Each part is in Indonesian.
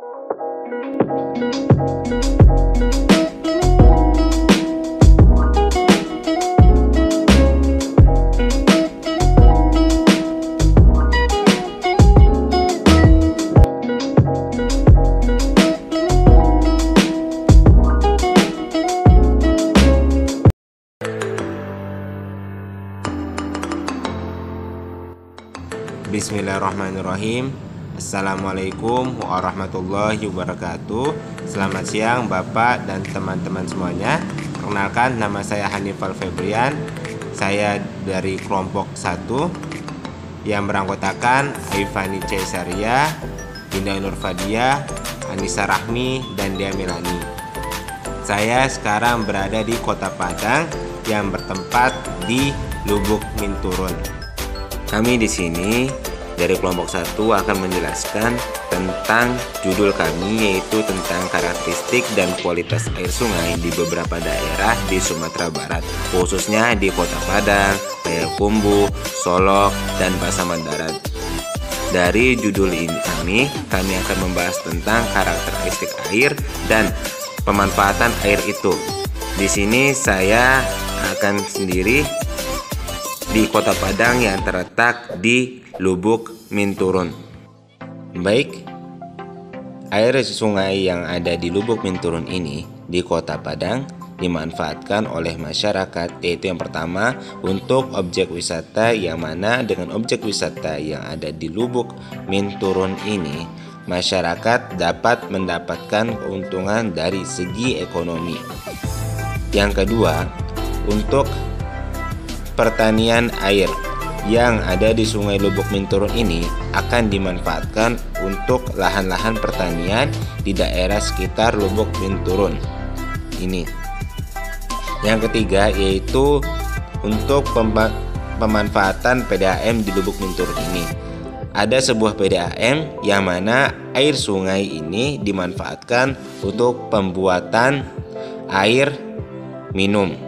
Bismillahirrahmanirrahim. Assalamualaikum warahmatullahi wabarakatuh. Selamat siang Bapak dan teman-teman semuanya. Perkenalkan, nama saya Hanifal Febrian. Saya dari kelompok 1 yang beranggotakan Aifani Cesaria, Dinda Nurfadia, Anissa Rahmi, dan Dia Milani. Saya sekarang berada di Kota Padang yang bertempat di Lubuk Minturun. Kami di sini dari kelompok 1 akan menjelaskan tentang judul kami, yaitu tentang karakteristik dan kualitas air sungai di beberapa daerah di Sumatera Barat, khususnya di Kota Padang, Payakumbuh, Solok, dan Pasaman Darat. Dari judul ini kami akan membahas tentang karakteristik air dan pemanfaatan air itu. Di sini saya akan sendiri di Kota Padang yang terletak di Lubuk Minturun. Baik, air sungai yang ada di Lubuk Minturun ini di Kota Padang dimanfaatkan oleh masyarakat, yaitu yang pertama untuk objek wisata, yang mana dengan objek wisata yang ada di Lubuk Minturun ini masyarakat dapat mendapatkan keuntungan dari segi ekonomi. Yang kedua, untuk pertanian air yang ada di Sungai Lubuk Minturun ini akan dimanfaatkan untuk lahan-lahan pertanian di daerah sekitar Lubuk Minturun ini. Yang ketiga, yaitu untuk pemanfaatan PDAM di Lubuk Minturun ini. Ada sebuah PDAM yang mana air sungai ini dimanfaatkan untuk pembuatan air minum.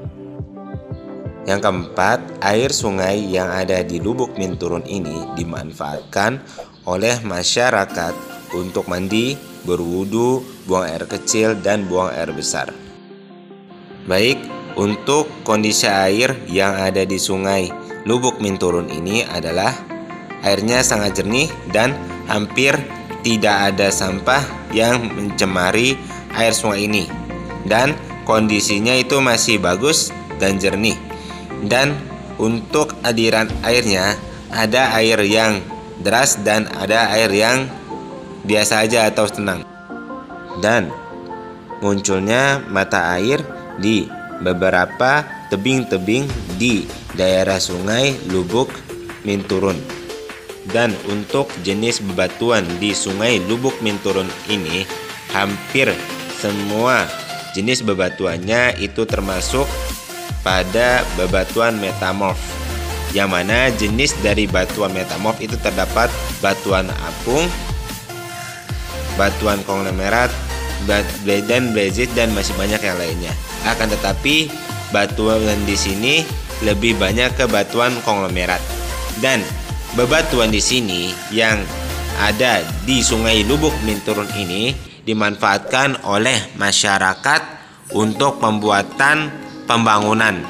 Yang keempat, air sungai yang ada di Lubuk Minturun ini dimanfaatkan oleh masyarakat untuk mandi, berwudu, buang air kecil, dan buang air besar. Baik, untuk kondisi air yang ada di Sungai Lubuk Minturun ini adalah airnya sangat jernih dan hampir tidak ada sampah yang mencemari air sungai ini. Dan kondisinya itu masih bagus dan jernih. Dan untuk aliran airnya ada air yang deras dan ada air yang biasa aja atau tenang. Dan munculnya mata air di beberapa tebing-tebing di daerah Sungai Lubuk Minturun. Dan untuk jenis bebatuan di Sungai Lubuk Minturun ini hampir semua jenis bebatuannya itu termasuk pada bebatuan metamorf, yang mana jenis dari batuan metamorf itu terdapat batuan apung, batuan konglomerat, dan brezit, dan masih banyak yang lainnya. Akan tetapi batuan di sini lebih banyak ke batuan konglomerat. Dan bebatuan di sini yang ada di Sungai Lubuk Minturun ini dimanfaatkan oleh masyarakat untuk pembuatan pembangunan.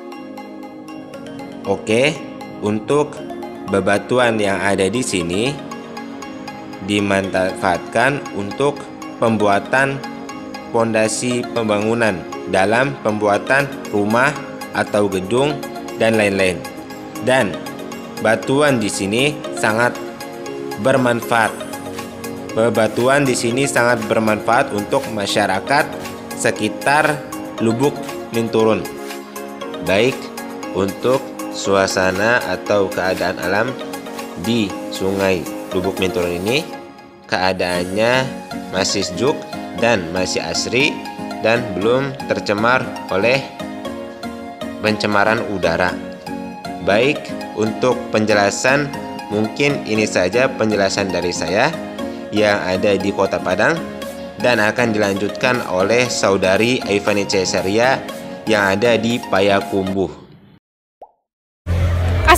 Oke, untuk bebatuan yang ada di sini dimanfaatkan untuk pembuatan fondasi pembangunan dalam pembuatan rumah atau gedung dan lain-lain. Dan batuan di sini sangat bermanfaat. Bebatuan di sini sangat bermanfaat untuk masyarakat sekitar Lubuk Minturun. Baik, untuk suasana atau keadaan alam di Sungai Lubuk Minturun ini, keadaannya masih sejuk dan masih asri dan belum tercemar oleh pencemaran udara. Baik, untuk penjelasan mungkin ini saja penjelasan dari saya yang ada di Kota Padang, dan akan dilanjutkan oleh saudari Aifani Cesaria yang ada di Payakumbuh.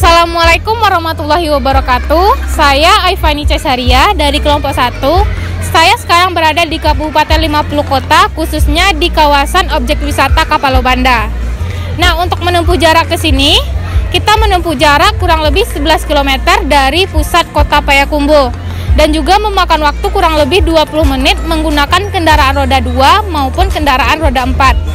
Assalamualaikum warahmatullahi wabarakatuh. Saya Aifani Cesaria dari kelompok 1 Saya sekarang berada di Kabupaten 50 Kota, khususnya di kawasan objek wisata Kapalo Banda. Nah, untuk menempuh jarak ke sini, kita menempuh jarak kurang lebih 11 km dari pusat kota Payakumbuh dan juga memakan waktu kurang lebih 20 menit menggunakan kendaraan roda 2 maupun kendaraan roda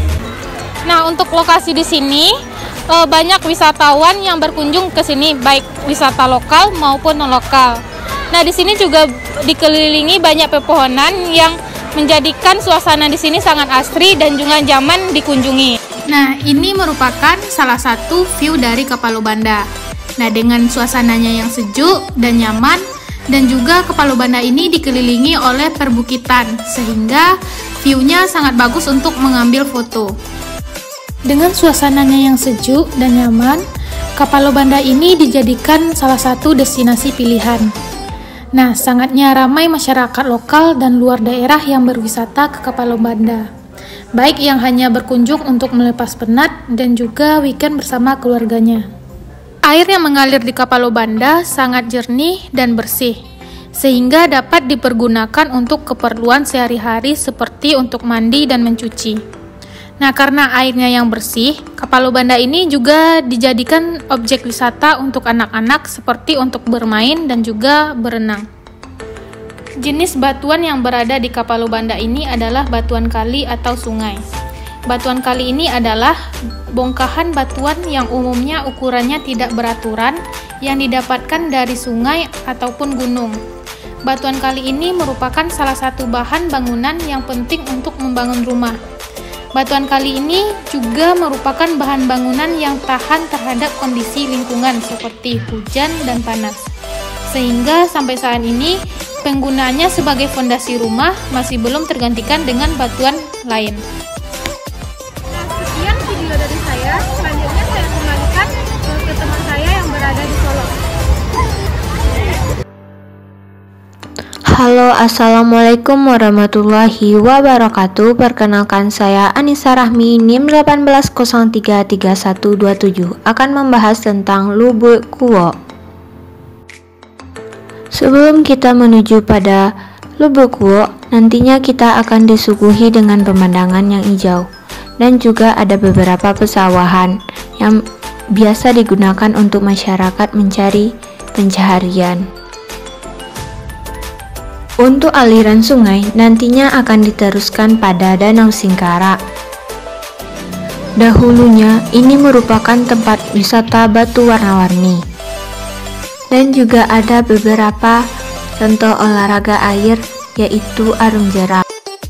4. Nah, untuk lokasi di sini banyak wisatawan yang berkunjung ke sini, baik wisata lokal maupun non-lokal. Nah, di sini juga dikelilingi banyak pepohonan yang menjadikan suasana di sini sangat asri dan juga nyaman dikunjungi. Nah, ini merupakan salah satu view dari Kapalo Banda. Nah, dengan suasananya yang sejuk dan nyaman, dan juga Kapalo Banda ini dikelilingi oleh perbukitan, sehingga view-nya sangat bagus untuk mengambil foto. Dengan suasananya yang sejuk dan nyaman, Kapalo Banda ini dijadikan salah satu destinasi pilihan. Nah, sangatnya ramai masyarakat lokal dan luar daerah yang berwisata ke Kapalo Banda, baik yang hanya berkunjung untuk melepas penat dan juga weekend bersama keluarganya. Air yang mengalir di Kapalo Banda sangat jernih dan bersih, sehingga dapat dipergunakan untuk keperluan sehari-hari seperti untuk mandi dan mencuci. Nah, karena airnya yang bersih, Kapalo Banda ini juga dijadikan objek wisata untuk anak-anak seperti untuk bermain dan juga berenang. Jenis batuan yang berada di Kapalo Banda ini adalah batuan kali atau sungai. Batuan kali ini adalah bongkahan batuan yang umumnya ukurannya tidak beraturan yang didapatkan dari sungai ataupun gunung. Batuan kali ini merupakan salah satu bahan bangunan yang penting untuk membangun rumah. Batuan kali ini juga merupakan bahan bangunan yang tahan terhadap kondisi lingkungan seperti hujan dan panas. Sehingga sampai saat ini penggunaannya sebagai fondasi rumah masih belum tergantikan dengan batuan lain. Nah, sekian video dari saya. Selanjutnya saya kembalikan ke teman saya yang berada di Solo. Halo, assalamualaikum warahmatullahi wabarakatuh. Perkenalkan, saya Anissa Rahmi, NIM 18033127, akan membahas tentang Lubuk Kuwo. Sebelum kita menuju pada Lubuk Kuwo, nantinya kita akan disuguhi dengan pemandangan yang hijau dan juga ada beberapa pesawahan yang biasa digunakan untuk masyarakat mencari pencaharian. Untuk aliran sungai nantinya akan diteruskan pada Danau Singkara. Dahulunya ini merupakan tempat wisata batu warna-warni. Dan juga ada beberapa contoh olahraga air yaitu arung jeram.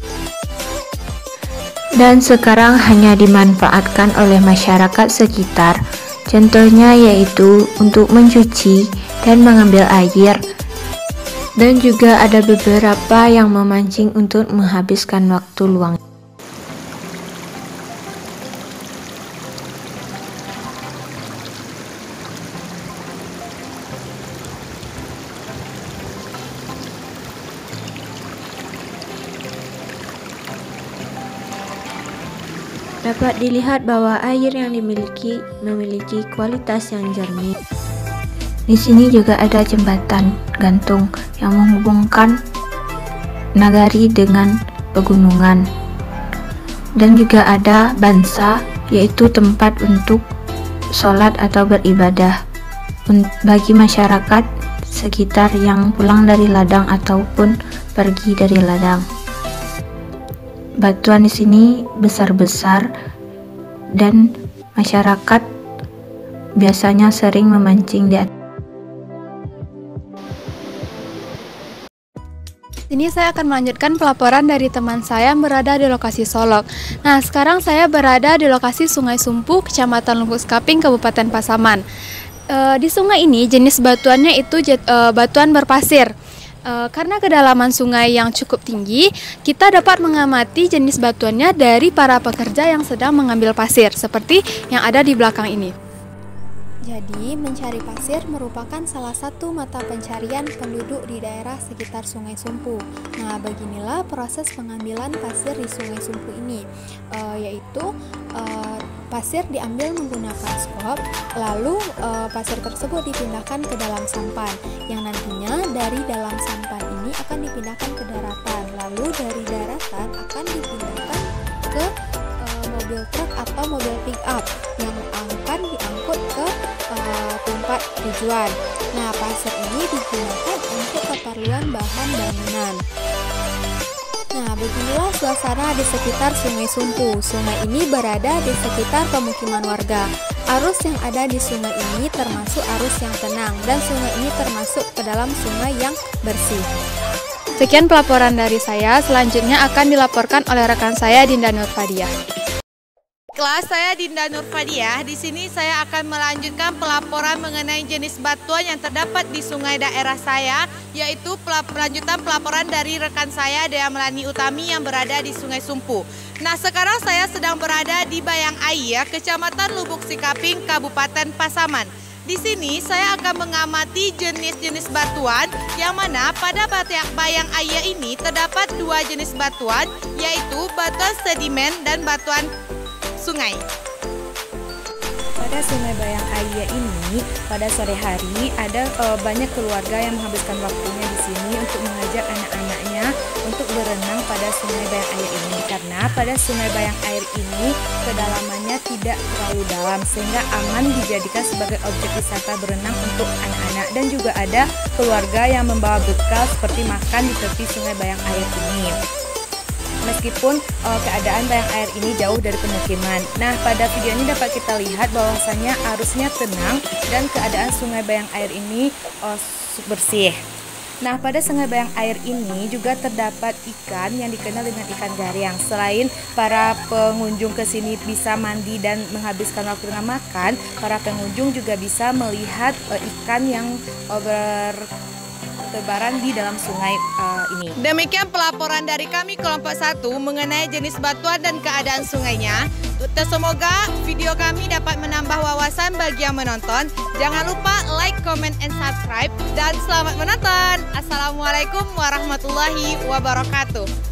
Dan sekarang hanya dimanfaatkan oleh masyarakat sekitar. Contohnya yaitu untuk mencuci dan mengambil air. Dan juga ada beberapa yang memancing untuk menghabiskan waktu luang. Dapat dilihat bahwa air yang memiliki kualitas yang jernih. Di sini juga ada jembatan gantung yang menghubungkan nagari dengan pegunungan. Dan juga ada bansa, yaitu tempat untuk sholat atau beribadah bagi masyarakat sekitar yang pulang dari ladang ataupun pergi dari ladang. Batuan di sini besar-besar dan masyarakat biasanya sering memancing di atas. Ini saya akan melanjutkan pelaporan dari teman saya yang berada di lokasi Solok. Nah, sekarang saya berada di lokasi Sungai Sumpu, Kecamatan Lubuk Sekaping, Kabupaten Pasaman. Di sungai ini jenis batuannya itu batuan berpasir. Karena kedalaman sungai yang cukup tinggi, kita dapat mengamati jenis batuannya dari para pekerja yang sedang mengambil pasir, seperti yang ada di belakang ini. Jadi, mencari pasir merupakan salah satu mata pencarian penduduk di daerah sekitar Sungai Sumpu. Nah, beginilah proses pengambilan pasir di Sungai Sumpu ini, yaitu pasir diambil menggunakan skop, lalu pasir tersebut dipindahkan ke dalam sampan, yang nantinya dari dalam sampan ini ini akan dipindahkan ke daratan, lalu dari daratan akan dipindahkan ke mobil truk atau mobil pick up yang akan diangkut ke tempat tujuan. Nah, pasir ini digunakan untuk keperluan bahan bangunan. Nah, beginilah suasana di sekitar Sungai Sumpu. Sungai ini berada di sekitar pemukiman warga. Arus yang ada di sungai ini termasuk arus yang tenang, dan sungai ini termasuk ke dalam sungai yang bersih. Sekian pelaporan dari saya, selanjutnya akan dilaporkan oleh rekan saya Dinda Nurfadiah. Kelas saya Dinda Nurfadiah. Di sini saya akan melanjutkan pelaporan mengenai jenis batuan yang terdapat di sungai daerah saya, yaitu lanjutan pelaporan dari rekan saya Dea Melani Utami yang berada di Sungai Sumpu. Nah, sekarang saya sedang berada di Bayang Air, Kecamatan Lubuk Sikaping, Kabupaten Pasaman. Di sini saya akan mengamati jenis-jenis batuan yang mana pada Bayang Air ini terdapat dua jenis batuan, yaitu batuan sedimen dan batuan sungai. Pada Sungai Bayang Air ini, pada sore hari ada banyak keluarga yang menghabiskan waktunya di sini untuk mengajak anak-anaknya untuk berenang pada Sungai Bayang Air ini, karena pada Sungai Bayang Air ini kedalamannya tidak terlalu dalam sehingga aman dijadikan sebagai objek wisata berenang untuk anak-anak, dan juga ada keluarga yang membawa bekal seperti makan di tepi Sungai Bayang Air ini. Meskipun keadaan Bayang Air ini jauh dari pemukiman. Nah, pada video ini dapat kita lihat bahwasanya arusnya tenang dan keadaan Sungai Bayang Air ini bersih. Nah, pada Sungai Bayang Air ini juga terdapat ikan yang dikenal dengan ikan gariang. Selain para pengunjung ke sini bisa mandi dan menghabiskan waktu dengan makan, para pengunjung juga bisa melihat ikan yang bertebaran di dalam sungai ini. Demikian pelaporan dari kami kelompok 1 mengenai jenis batuan dan keadaan sungainya. Semoga video kami dapat menambah wawasan bagi yang menonton. Jangan lupa like, comment, and subscribe. Dan selamat menonton. Assalamualaikum warahmatullahi wabarakatuh.